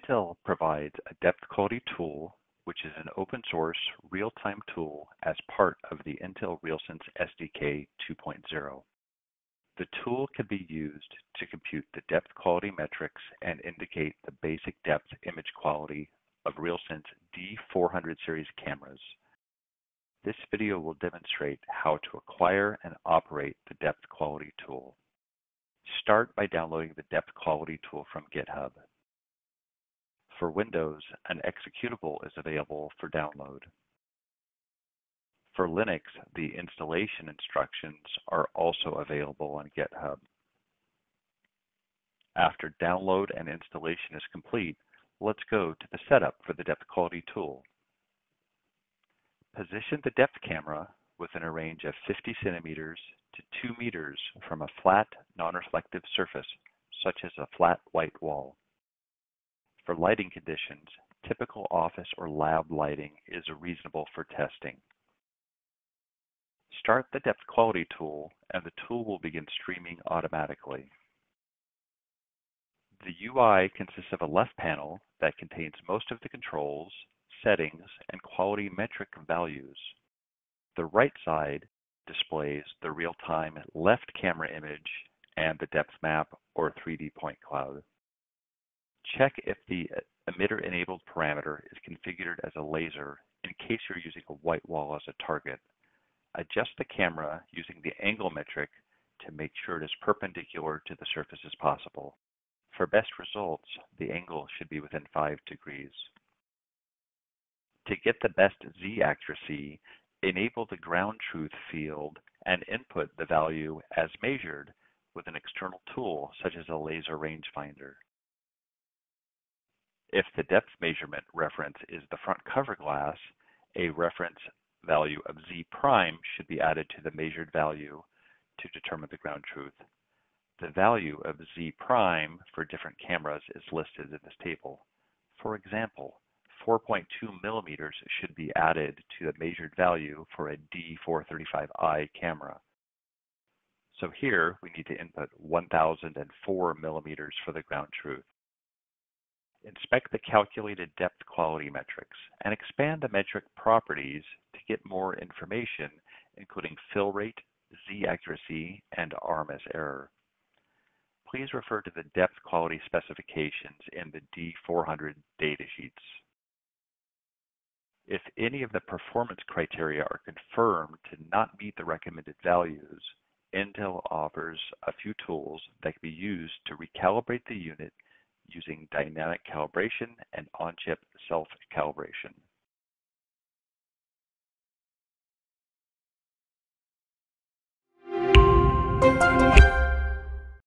Intel provides a depth quality tool, which is an open source real-time tool as part of the Intel RealSense SDK 2.0. The tool can be used to compute the depth quality metrics and indicate the basic depth image quality of RealSense D400 series cameras. This video will demonstrate how to acquire and operate the depth quality tool. Start by downloading the depth quality tool from GitHub. For Windows, an executable is available for download. For Linux, the installation instructions are also available on GitHub. After download and installation is complete, let's go to the setup for the depth quality tool. Position the depth camera within a range of 50 centimeters to 2 meters from a flat, non-reflective surface, such as a flat white wall. For lighting conditions, typical office or lab lighting is reasonable for testing. Start the depth quality tool and the tool will begin streaming automatically. The UI consists of a left panel that contains most of the controls, settings, and quality metric values. The right side displays the real-time left camera image and the depth map or 3D point cloud. Check if the emitter-enabled parameter is configured as a laser in case you're using a white wall as a target. Adjust the camera using the angle metric to make sure it is perpendicular to the surface as possible. For best results, the angle should be within 5 degrees. To get the best Z accuracy, enable the ground truth field and input the value as measured with an external tool such as a laser rangefinder. If the depth measurement reference is the front cover glass, a reference value of Z prime should be added to the measured value to determine the ground truth. The value of Z prime for different cameras is listed in this table. For example, 4.2 millimeters should be added to the measured value for a D435i camera. So here we need to input 1004 millimeters for the ground truth. Inspect the calculated depth quality metrics and expand the metric properties to get more information, including fill rate, Z accuracy, and RMS error. Please refer to the depth quality specifications in the D400 datasheets. If any of the performance criteria are confirmed to not meet the recommended values, Intel offers a few tools that can be used to recalibrate the unit using dynamic calibration and on-chip self-calibration.